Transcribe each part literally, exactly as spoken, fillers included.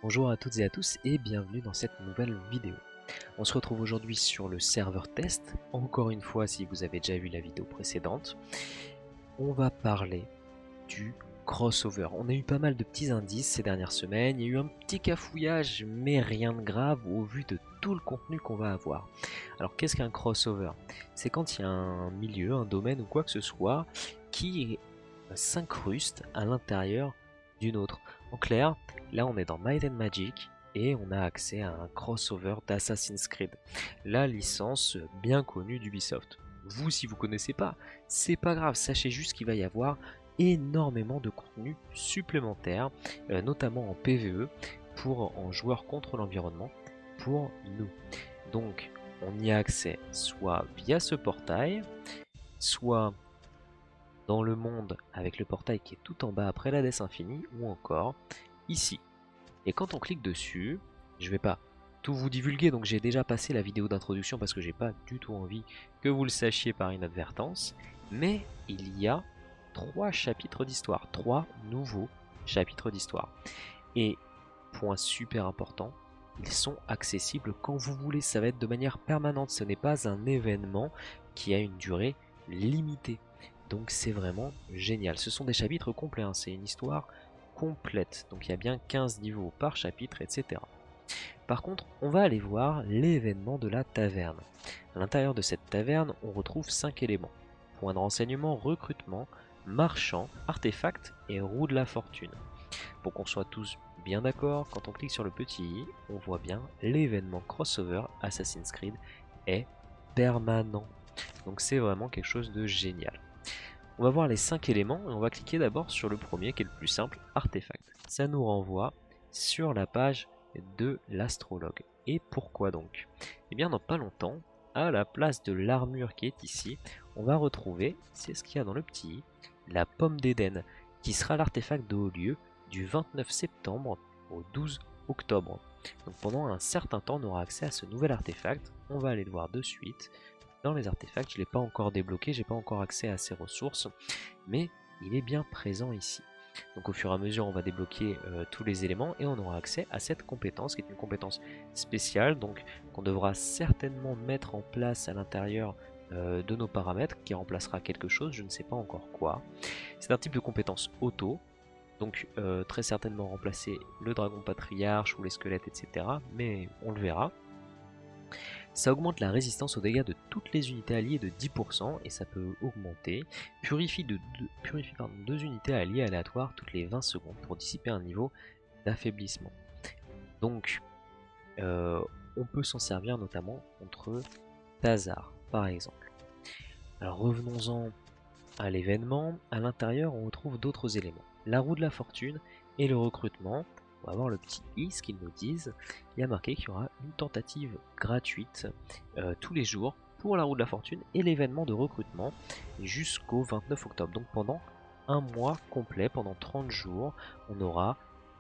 Bonjour à toutes et à tous et bienvenue dans cette nouvelle vidéo. On se retrouve aujourd'hui sur le serveur test. Encore une fois, si vous avez déjà vu la vidéo précédente, on va parler du crossover. On a eu pas mal de petits indices ces dernières semaines, il y a eu un petit cafouillage, mais rien de grave au vu de tout le contenu qu'on va avoir. Alors qu'est-ce qu'un crossover? C'est quand il y a un milieu, un domaine ou quoi que ce soit qui s'incruste à l'intérieur d'une autre. En clair, là on est dans Might and Magic et on a accès à un crossover d'Assassin's Creed, la licence bien connue d'Ubisoft. Vous, si vous connaissez pas, c'est pas grave, sachez juste qu'il va y avoir énormément de contenu supplémentaire, euh, notamment en P V E, pour en joueur contre l'environnement, pour nous. Donc, on y a accès soit via ce portail, soit dans le monde avec le portail qui est tout en bas après l'Hadès Infini, ou encore ici. Et quand on clique dessus, je vais pas tout vous divulguer, donc j'ai déjà passé la vidéo d'introduction parce que j'ai pas du tout envie que vous le sachiez par inadvertance, mais il y a trois chapitres d'histoire, trois nouveaux chapitres d'histoire. Et point super important, ils sont accessibles quand vous voulez, ça va être de manière permanente, ce n'est pas un événement qui a une durée limitée. Donc c'est vraiment génial. Ce sont des chapitres complets, hein. C'est une histoire complète. Donc il y a bien quinze niveaux par chapitre, et cetera. Par contre, on va aller voir l'événement de la taverne. À l'intérieur de cette taverne, on retrouve cinq éléments. Point de renseignement, recrutement, marchand, artefact et roue de la fortune. Pour qu'on soit tous bien d'accord, quand on clique sur le petit i, on voit bien l'événement crossover Assassin's Creed est permanent. Donc c'est vraiment quelque chose de génial. On va voir les cinq éléments et on va cliquer d'abord sur le premier qui est le plus simple, artefact. Ça nous renvoie sur la page de l'astrologue. Et pourquoi donc? Eh bien dans pas longtemps, à la place de l'armure qui est ici, on va retrouver, c'est ce qu'il y a dans le petit i, la pomme d'Éden, qui sera l'artefact de haut lieu du vingt-neuf septembre au douze octobre. Donc pendant un certain temps, on aura accès à ce nouvel artefact. On va aller le voir de suite. Dans les artefacts, je ne l'ai pas encore débloqué, j'ai pas encore accès à ces ressources, mais il est bien présent ici. Donc au fur et à mesure, on va débloquer euh, tous les éléments et on aura accès à cette compétence, qui est une compétence spéciale, donc qu'on devra certainement mettre en place à l'intérieur euh, de nos paramètres, qui remplacera quelque chose, je ne sais pas encore quoi. C'est un type de compétence auto, donc euh, très certainement remplacer le dragon patriarche ou les squelettes, et cetera. Mais on le verra. Ça augmente la résistance aux dégâts de toutes les unités alliées de dix pour cent et ça peut augmenter. Purifie, de deux, purifie pardon, deux unités alliées aléatoires toutes les vingt secondes pour dissiper un niveau d'affaiblissement. Donc euh, on peut s'en servir notamment contre Tazar par exemple. Alors revenons-en à l'événement. À l'intérieur on retrouve d'autres éléments. La roue de la fortune et le recrutement. On va voir le petit i, ce qu'ils nous disent. Il y a marqué qu'il y aura une tentative gratuite euh, tous les jours pour la roue de la fortune et l'événement de recrutement jusqu'au vingt-neuf octobre. Donc pendant un mois complet, pendant trente jours, on aura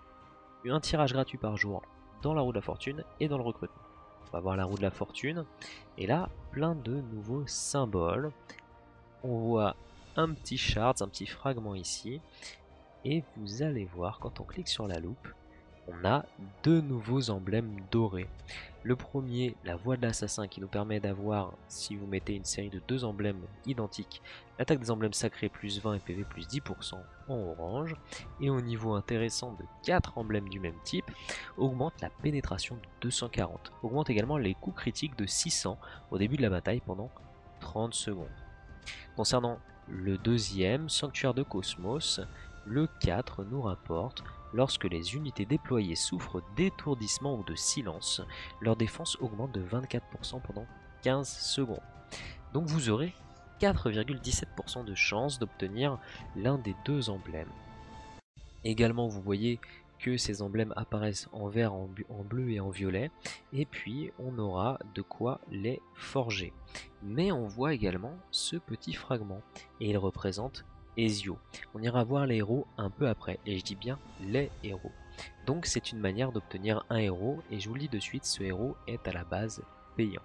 un tirage gratuit par jour dans la roue de la fortune et dans le recrutement. On va voir la roue de la fortune et là, plein de nouveaux symboles. On voit un petit shard, un petit fragment ici. Et vous allez voir, quand on clique sur la loupe, on a deux nouveaux emblèmes dorés. Le premier, la voix de l'assassin, qui nous permet d'avoir, si vous mettez une série de deux emblèmes identiques, l'attaque des emblèmes sacrés plus vingt et P V plus dix pour cent en orange. Et au niveau intéressant de quatre emblèmes du même type, augmente la pénétration de deux cent quarante. Augmente également les coups critiques de six cents au début de la bataille pendant trente secondes. Concernant le deuxième, Sanctuaire de Cosmos, le quatre nous rapporte: lorsque les unités déployées souffrent d'étourdissement ou de silence, leur défense augmente de vingt-quatre pour cent pendant quinze secondes. Donc vous aurez quatre virgule dix-sept pour cent de chance d'obtenir l'un des deux emblèmes. Également vous voyez que ces emblèmes apparaissent en vert, en, en bleu et en violet, et puis on aura de quoi les forger. Mais on voit également ce petit fragment, et il représente Ezio. On ira voir les héros un peu après, et je dis bien les héros. Donc c'est une manière d'obtenir un héros, et je vous le dis de suite, ce héros est à la base payant.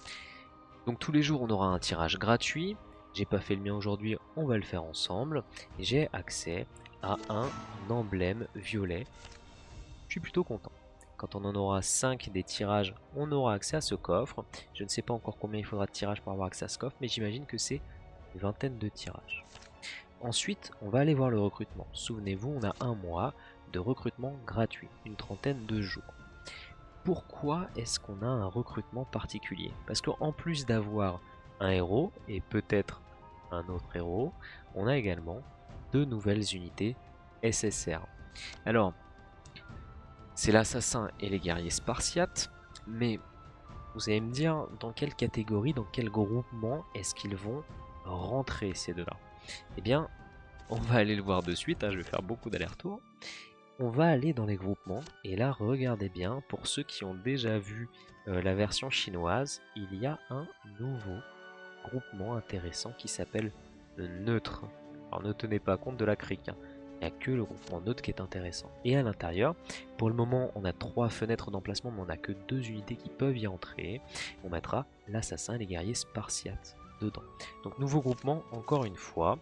Donc tous les jours on aura un tirage gratuit. J'ai pas fait le mien aujourd'hui, on va le faire ensemble. J'ai accès à un emblème violet. Je suis plutôt content. quand on en aura cinq des tirages, on aura accès à ce coffre. Je ne sais pas encore combien il faudra de tirages pour avoir accès à ce coffre, mais j'imagine que c'est une vingtaine de tirages. Ensuite, on va aller voir le recrutement. Souvenez-vous, on a un mois de recrutement gratuit, une trentaine de jours. Pourquoi est-ce qu'on a un recrutement particulier? Parce qu'en plus d'avoir un héros, et peut-être un autre héros, on a également deux nouvelles unités S S R. Alors, c'est l'assassin et les guerriers spartiates, mais vous allez me dire dans quelle catégorie, dans quel groupement est-ce qu'ils vont rentrer ces deux-là? Eh bien, on va aller le voir de suite, hein, je vais faire beaucoup d'allers-retours. On va aller dans les groupements, et là, regardez bien, pour ceux qui ont déjà vu euh, la version chinoise, il y a un nouveau groupement intéressant qui s'appelle le neutre. Alors ne tenez pas compte de la crique, hein. Il n'y a que le groupement neutre qui est intéressant. Et à l'intérieur, pour le moment, on a trois fenêtres d'emplacement, mais on n'a que deux unités qui peuvent y entrer. On mettra l'assassin et les guerriers spartiates dedans. Donc nouveau groupement, encore une fois,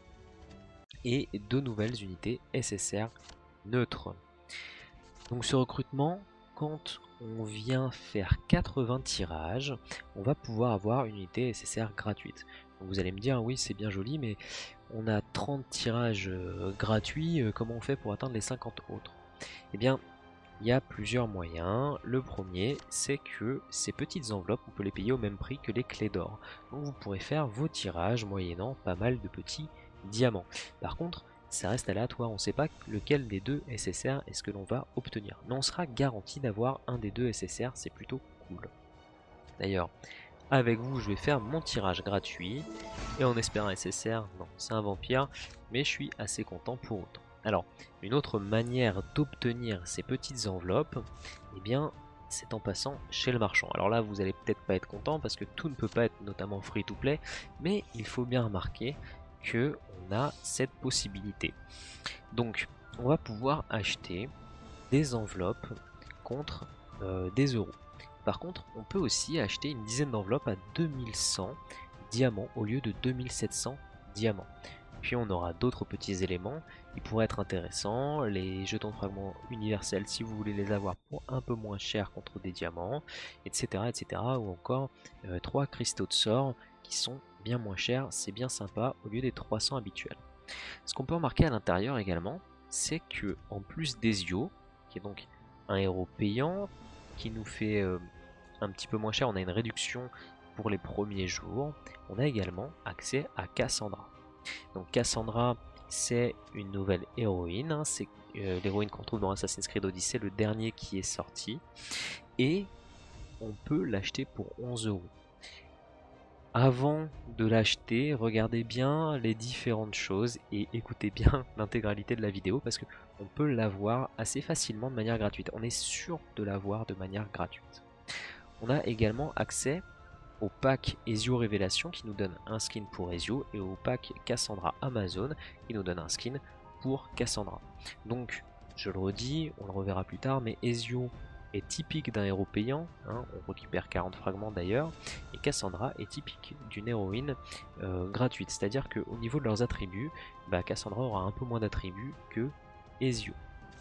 et deux nouvelles unités S S R neutres. Donc ce recrutement, quand on vient faire quatre-vingts tirages, on va pouvoir avoir une unité S S R gratuite. Donc vous allez me dire, oui c'est bien joli, mais on a trente tirages euh, gratuits, euh, comment on fait pour atteindre les cinquante autres? Eh bien, il y a plusieurs moyens. Le premier, c'est que ces petites enveloppes, on peut les payer au même prix que les clés d'or. Donc vous pourrez faire vos tirages moyennant pas mal de petits diamants. Par contre, ça reste aléatoire, on ne sait pas lequel des deux S S R est ce que l'on va obtenir. Mais on sera garanti d'avoir un des deux S S R, c'est plutôt cool. D'ailleurs, avec vous, je vais faire mon tirage gratuit. Et en espérant S S R, non, c'est un vampire, mais je suis assez content pour autant. Alors, une autre manière d'obtenir ces petites enveloppes, eh bien, c'est en passant chez le marchand. Alors là, vous allez peut-être pas être content parce que tout ne peut pas être notamment free to play, mais il faut bien remarquer que on a cette possibilité. Donc, on va pouvoir acheter des enveloppes contre euh, des euros. Par contre, on peut aussi acheter une dizaine d'enveloppes à deux mille cent diamants au lieu de deux mille sept cents diamants. Puis on aura d'autres petits éléments qui pourraient être intéressants, les jetons de fragments universels si vous voulez les avoir pour un peu moins cher contre des diamants, et cetera et cetera. Ou encore euh, trois cristaux de sort qui sont bien moins chers, c'est bien sympa au lieu des trois cents habituels. Ce qu'on peut remarquer à l'intérieur également, c'est que en plus d'Ezio, qui est donc un héros payant, qui nous fait euh, un petit peu moins cher, on a une réduction pour les premiers jours, on a également accès à Cassandra. Donc Cassandra, c'est une nouvelle héroïne, hein, c'est euh, l'héroïne qu'on trouve dans Assassin's Creed Odyssey, le dernier qui est sorti, et on peut l'acheter pour onze euros. Avant de l'acheter, regardez bien les différentes choses et écoutez bien l'intégralité de la vidéo parce que on peut l'avoir assez facilement de manière gratuite. On est sûr de l'avoir de manière gratuite. On a également accès au pack Ezio Révélation qui nous donne un skin pour Ezio et au pack Cassandra Amazon qui nous donne un skin pour Cassandra. Donc, je le redis, on le reverra plus tard, mais Ezio est typique d'un héros payant, hein, on récupère quarante fragments d'ailleurs, et Cassandra est typique d'une héroïne euh, gratuite, c'est-à-dire qu'au niveau de leurs attributs, bah, Cassandra aura un peu moins d'attributs que Ezio.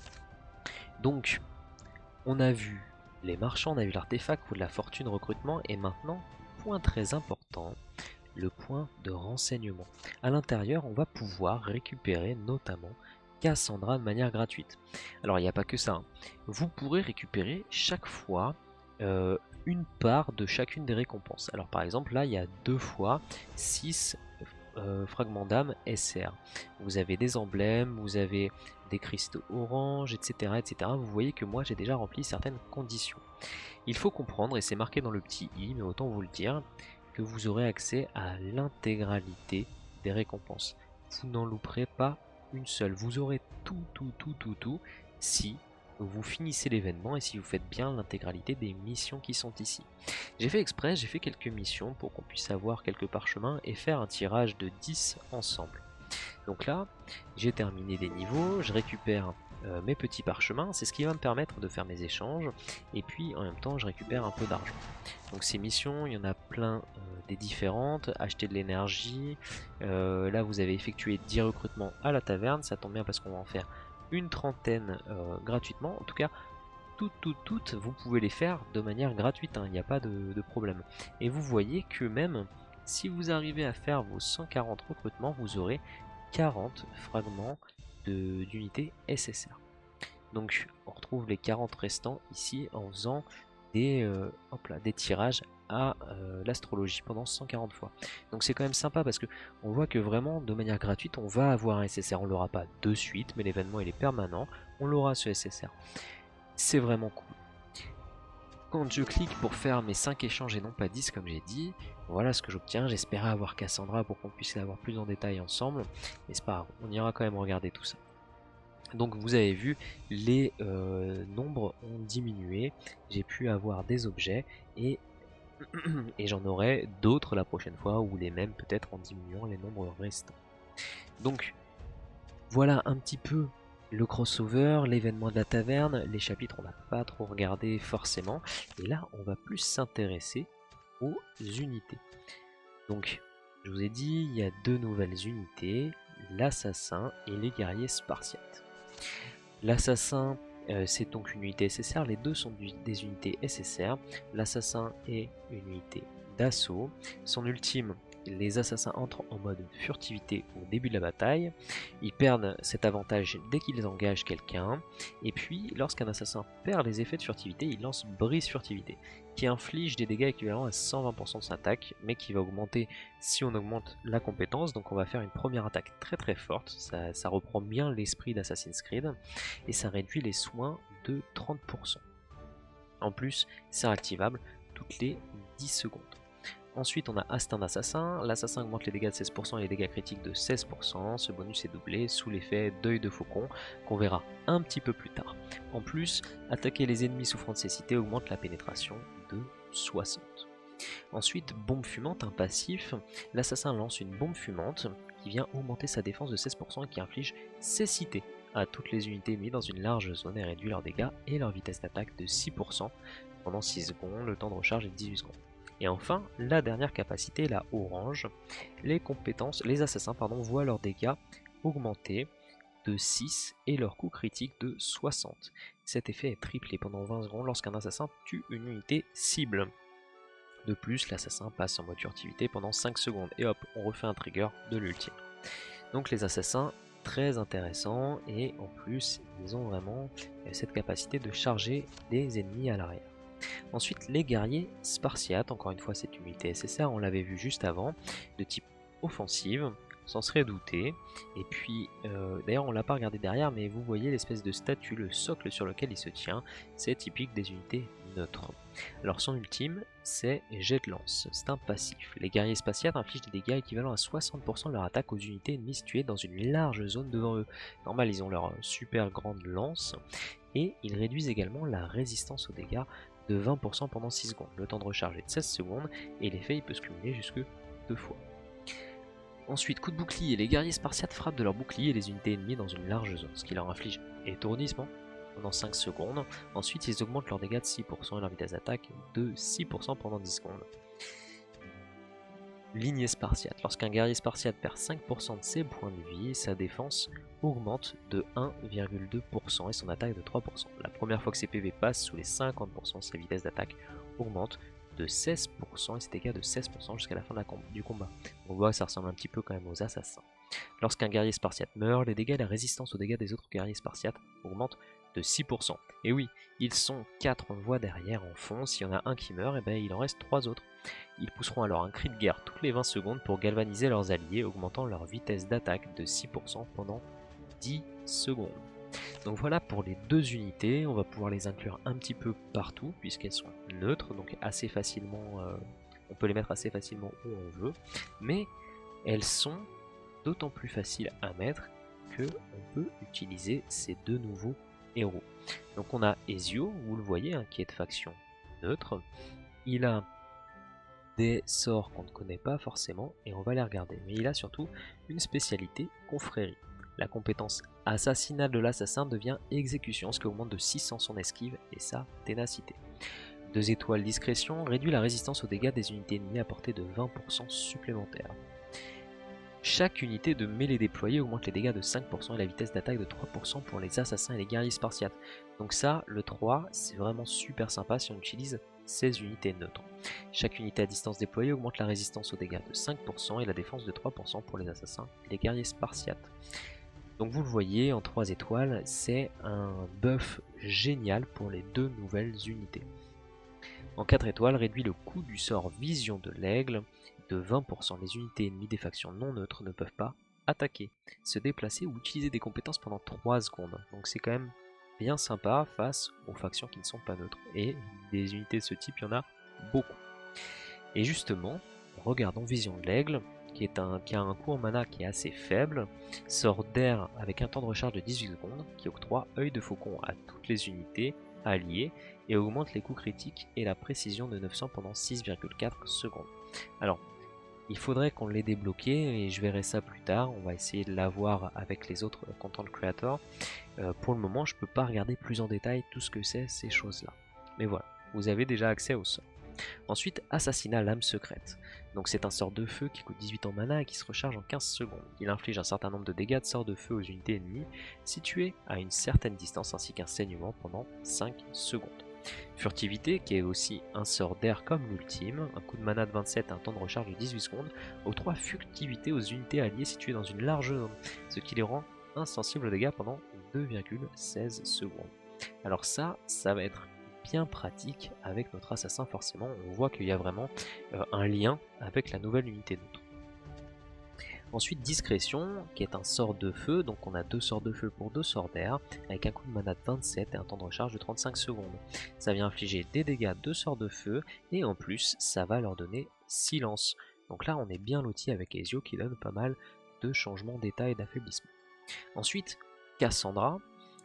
Donc, on a vu les marchands, on a vu l'artefact ou de la fortune recrutement, et maintenant, point très important, le point de renseignement. À l'intérieur, on va pouvoir récupérer notamment Cassandra de manière gratuite. Alors il n'y a pas que ça, hein. Vous pourrez récupérer chaque fois euh, une part de chacune des récompenses. Alors par exemple là il y a deux fois six euh, fragments d'âme S R. Vous avez des emblèmes, vous avez des cristaux orange, et cetera et cetera. Vous voyez que moi j'ai déjà rempli certaines conditions. Il faut comprendre, et c'est marqué dans le petit i, mais autant vous le dire, que vous aurez accès à l'intégralité des récompenses. Vous n'en louperez pas une seule. Vous aurez tout, tout, tout, tout, tout, si vous finissez l'événement et si vous faites bien l'intégralité des missions qui sont ici. J'ai fait exprès, j'ai fait quelques missions pour qu'on puisse avoir quelques parchemins et faire un tirage de dix ensemble. Donc là, j'ai terminé des niveaux, je récupère euh, mes petits parchemins, c'est ce qui va me permettre de faire mes échanges, et puis en même temps je récupère un peu d'argent. Donc ces missions, il y en a plein euh, des différentes, acheter de l'énergie, euh, là vous avez effectué dix recrutements à la taverne, ça tombe bien parce qu'on va en faire une trentaine euh, gratuitement, en tout cas toutes, toutes, toutes, vous pouvez les faire de manière gratuite, hein, il n'y a pas de, de problème. Et vous voyez que même si vous arrivez à faire vos cent quarante recrutements, vous aurez quarante fragments d'unités S S R. Donc on retrouve les quarante restants ici en faisant des, euh, hop là, des tirages à euh, l'astrologie pendant cent quarante fois. Donc c'est quand même sympa parce que on voit que vraiment de manière gratuite on va avoir un S S R. On l'aura pas de suite, mais l'événement il est permanent, on l'aura ce S S R. C'est vraiment cool. Quand je clique pour faire mes cinq échanges et non pas dix comme j'ai dit, voilà ce que j'obtiens. J'espérais avoir Cassandra pour qu'on puisse l'avoir plus en détail ensemble, mais c'est pas grave, on ira quand même regarder tout ça. Donc vous avez vu, les euh, nombres ont diminué, j'ai pu avoir des objets et, et j'en aurai d'autres la prochaine fois, ou les mêmes peut-être en diminuant les nombres restants. Donc voilà un petit peu le crossover, l'événement de la taverne. Les chapitres on n'a pas trop regardé forcément, et là on va plus s'intéresser aux unités. Donc je vous ai dit, il y a deux nouvelles unités, l'assassin et les guerriers spartiates. L'assassin, euh, c'est donc une unité S S R, les deux sont du, des unités S S R. L'assassin est une unité d'assaut. Son ultime, les assassins entrent en mode furtivité au début de la bataille. Ils perdent cet avantage dès qu'ils engagent quelqu'un. Et puis, lorsqu'un assassin perd les effets de furtivité, il lance brise furtivité, qui inflige des dégâts équivalents à cent vingt pour cent de sa attaque, mais qui va augmenter si on augmente la compétence. Donc on va faire une première attaque très très forte, ça, ça reprend bien l'esprit d'Assassin's Creed, et ça réduit les soins de trente pour cent. En plus, c'est activable toutes les dix secondes. Ensuite, on a Instinct d'Assassin. L'assassin augmente les dégâts de seize pour cent et les dégâts critiques de seize pour cent. Ce bonus est doublé sous l'effet d'œil de faucon, qu'on verra un petit peu plus tard. En plus, attaquer les ennemis souffrant de cécité augmente la pénétration de soixante. Ensuite, bombe fumante, un passif. L'assassin lance une bombe fumante qui vient augmenter sa défense de seize pour cent et qui inflige cécité à toutes les unités mises dans une large zone et réduit leurs dégâts et leur vitesse d'attaque de six pour cent pendant six secondes. Le temps de recharge est de dix-huit secondes. Et enfin, la dernière capacité, la orange, les compétences, les assassins pardon, voient leurs dégâts augmenter de six et leur coût critique de soixante. Cet effet est triplé pendant vingt secondes lorsqu'un assassin tue une unité cible. De plus, l'assassin passe en mode furtivité pendant cinq secondes et hop, on refait un trigger de l'ultime. Donc les assassins, très intéressants, et en plus, ils ont vraiment cette capacité de charger des ennemis à l'arrière. Ensuite, les guerriers spartiates, encore une fois cette unité S S R, on l'avait vu juste avant, de type offensive, s'en serait douté. Et puis, euh, d'ailleurs on l'a pas regardé derrière, mais vous voyez l'espèce de statue, le socle sur lequel il se tient, c'est typique des unités neutres. Alors son ultime, c'est jet de lance, c'est un passif. Les guerriers spartiates infligent des dégâts équivalents à soixante pour cent de leur attaque aux unités ennemies situées dans une large zone devant eux. Normal, ils ont leur super grande lance, et ils réduisent également la résistance aux dégâts de vingt pour cent pendant six secondes. Le temps de recharge est de seize secondes, et l'effet il peut se cumuler jusque deux fois. Ensuite, coup de bouclier, les guerriers spartiates frappent de leur bouclier les unités ennemies dans une large zone, ce qui leur inflige étourdissement pendant cinq secondes. Ensuite, ils augmentent leurs dégâts de six pour cent et leur vitesse d'attaque de six pour cent pendant dix secondes. Lignée spartiate. Lorsqu'un guerrier spartiate perd cinq pour cent de ses points de vie, sa défense augmente de un virgule deux pour cent et son attaque de trois pour cent. La première fois que ses P V passent sous les cinquante pour cent, sa vitesse d'attaque augmente de seize pour cent et ses dégâts de seize pour cent jusqu'à la fin de la com du combat. On voit que ça ressemble un petit peu quand même aux assassins. Lorsqu'un guerrier spartiate meurt, les dégâts et la résistance aux dégâts des autres guerriers spartiates augmentent de six pour cent. Et oui, ils sont quatre, on le voit derrière en fond. S'il y en a un qui meurt, et ben il en reste trois autres. Ils pousseront alors un cri de guerre toutes les vingt secondes pour galvaniser leurs alliés, augmentant leur vitesse d'attaque de six pour cent pendant dix secondes. Donc voilà pour les deux unités, on va pouvoir les inclure un petit peu partout puisqu'elles sont neutres, donc assez facilement, euh, on peut les mettre assez facilement où on veut, mais elles sont d'autant plus faciles à mettre que on peut utiliser ces deux nouveaux héros. Donc on a Ezio, vous le voyez, hein, qui est de faction neutre, il a des sorts qu'on ne connaît pas forcément et on va les regarder, mais il a surtout une spécialité confrérie. La compétence assassinat de l'assassin devient exécution, ce qui augmente de six cents son esquive et sa ténacité. deux étoiles discrétion réduit la résistance aux dégâts des unités ennemies à portée de vingt pour cent supplémentaires. Chaque unité de mêlée déployée augmente les dégâts de cinq pour cent et la vitesse d'attaque de trois pour cent pour les assassins et les guerriers spartiates. Donc ça, le trois, c'est vraiment super sympa si on utilise seize unités neutres. Chaque unité à distance déployée augmente la résistance aux dégâts de cinq pour cent et la défense de trois pour cent pour les assassins et les guerriers spartiates. Donc vous le voyez, en trois étoiles, c'est un buff génial pour les deux nouvelles unités. En quatre étoiles, réduit le coût du sort Vision de l'Aigle de vingt pour cent. Les unités ennemies des factions non neutres ne peuvent pas attaquer, se déplacer ou utiliser des compétences pendant trois secondes. Donc c'est quand même bien sympa face aux factions qui ne sont pas neutres. Et des unités de ce type, il y en a beaucoup. Et justement, regardons Vision de l'Aigle, qui, est un, qui a un coût en mana qui est assez faible, sort d'air avec un temps de recharge de dix-huit secondes, qui octroie œil de faucon à toutes les unités alliées et augmente les coups critiques et la précision de neuf cents pendant six virgule quatre secondes. Alors, il faudrait qu'on l'ait débloqué et je verrai ça plus tard. On va essayer de l'avoir avec les autres content creators. Euh, pour le moment, je peux pas regarder plus en détail tout ce que c'est ces choses-là. Mais voilà, vous avez déjà accès au sort. Ensuite, Assassinat Lame Secrète. Donc c'est un sort de feu qui coûte dix-huit en mana et qui se recharge en quinze secondes. Il inflige un certain nombre de dégâts de sort de feu aux unités ennemies situées à une certaine distance ainsi qu'un saignement pendant cinq secondes. Furtivité, qui est aussi un sort d'air comme l'ultime, un coup de mana de vingt-sept et un temps de recharge de dix-huit secondes, octroie furtivité aux unités alliées situées dans une large zone, ce qui les rend insensibles aux dégâts pendant deux virgule seize secondes. Alors ça, ça va être bien pratique avec notre assassin forcément, on voit qu'il y a vraiment euh, un lien avec la nouvelle unité neutre. Ensuite Discrétion, qui est un sort de feu, donc on a deux sorts de feu pour deux sorts d'air, avec un coup de mana de vingt-sept et un temps de recharge de trente-cinq secondes. Ça vient infliger des dégâts de sorts de feu, et en plus ça va leur donner silence. Donc là on est bien loti avec Ezio qui donne pas mal de changements d'état et d'affaiblissement. Ensuite Cassandra,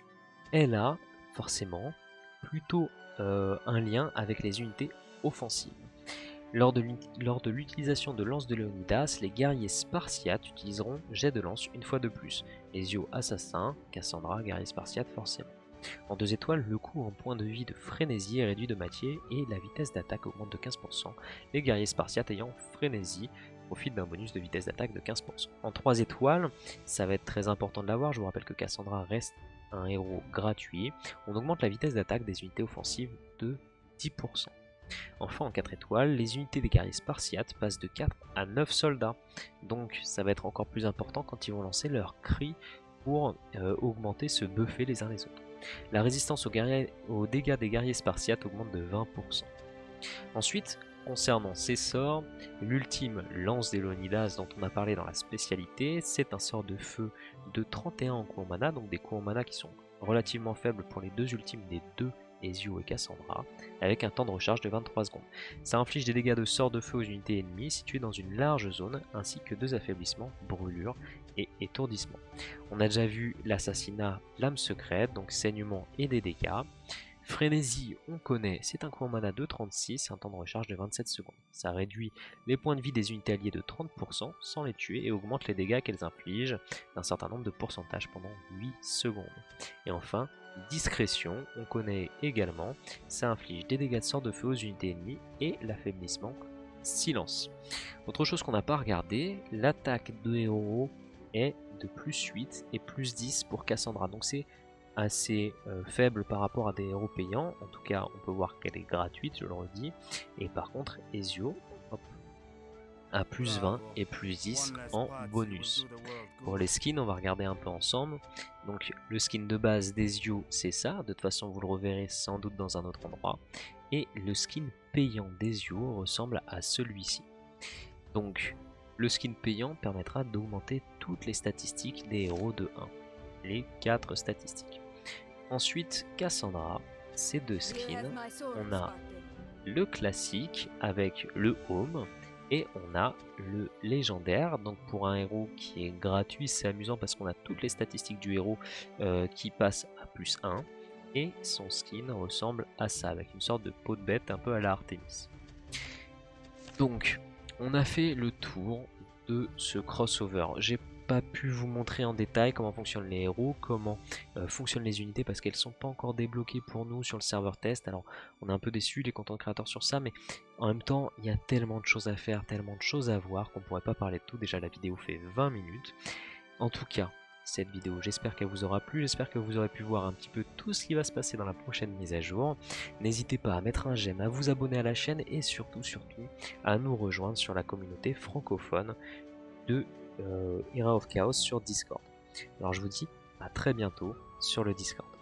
elle a forcément plutôt euh, un lien avec les unités offensives. Lors de l'utilisation de lance de Léonidas, les guerriers spartiates utiliseront jet de lance une fois de plus. Ezio assassin, Cassandra guerrier spartiate forcément. En deux étoiles, le coût en points de vie de frénésie est réduit de moitié et la vitesse d'attaque augmente de quinze pour cent. Les guerriers spartiates ayant frénésie profitent d'un bonus de vitesse d'attaque de quinze pour cent. En trois étoiles, ça va être très important de l'avoir, je vous rappelle que Cassandra reste un héros gratuit. On augmente la vitesse d'attaque des unités offensives de dix pour cent. Enfin en quatre étoiles, les unités des guerriers spartiates passent de quatre à neuf soldats. Donc ça va être encore plus important quand ils vont lancer leur cri pour euh, augmenter, se buffer les uns les autres. La résistance aux, guerriers, aux dégâts des guerriers spartiates augmente de vingt pour cent. Ensuite, concernant ces sorts, l'ultime lance des Léonidas dont on a parlé dans la spécialité, c'est un sort de feu de trente et un en coût en mana, donc des coûts en mana qui sont relativement faibles pour les deux ultimes des deux Ezio et Cassandra, avec un temps de recharge de vingt-trois secondes. Ça inflige des dégâts de sort de feu aux unités ennemies situées dans une large zone, ainsi que deux affaiblissements, brûlure et étourdissement. on a déjà vu l'assassinat, lame secrète, donc saignement et des dégâts. Frénésie, on connaît, c'est un coup en mana de trente-six, un temps de recharge de vingt-sept secondes. Ça réduit les points de vie des unités alliées de trente pour cent sans les tuer et augmente les dégâts qu'elles infligent d'un certain nombre de pourcentages pendant huit secondes. Et enfin, discrétion, on connaît également, ça inflige des dégâts de sort de feu aux unités ennemies et l'affaiblissement silence. Autre chose qu'on n'a pas regardé, l'attaque de héros est de plus huit et plus dix pour Cassandra, donc c'est assez euh, faible par rapport à des héros payants. En tout cas, on peut voir qu'elle est gratuite, je le redis. Et par contre, Ezio hop, a plus vingt et plus dix en bonus. Pour les skins, on va regarder un peu ensemble. Donc le skin de base d'Ezio, c'est ça. De toute façon, vous le reverrez sans doute dans un autre endroit. Et le skin payant d'Ezio ressemble à celui-ci. Donc le skin payant permettra d'augmenter toutes les statistiques des héros de un. Les quatre statistiques. Ensuite, Cassandra, ces deux skins, on a le classique avec le home et on a le légendaire. Donc pour un héros qui est gratuit, c'est amusant parce qu'on a toutes les statistiques du héros euh, qui passent à plus un et son skin ressemble à ça avec une sorte de peau de bête un peu à la Artemis. Donc on a fait le tour de ce crossover. J'ai pas pu vous montrer en détail comment fonctionnent les héros, comment euh, fonctionnent les unités, parce qu'elles sont pas encore débloquées pour nous sur le serveur test. Alors on est un peu déçus les content créateurs sur ça, mais en même temps il y a tellement de choses à faire, tellement de choses à voir qu'on pourrait pas parler de tout. Déjà la vidéo fait vingt minutes. En tout cas, cette vidéo, j'espère qu'elle vous aura plu, j'espère que vous aurez pu voir un petit peu tout ce qui va se passer dans la prochaine mise à jour. N'hésitez pas à mettre un j'aime, à vous abonner à la chaîne et surtout, surtout, à nous rejoindre sur la communauté francophone de euh, Era of Chaos sur Discord. Alors je vous dis à très bientôt sur le Discord.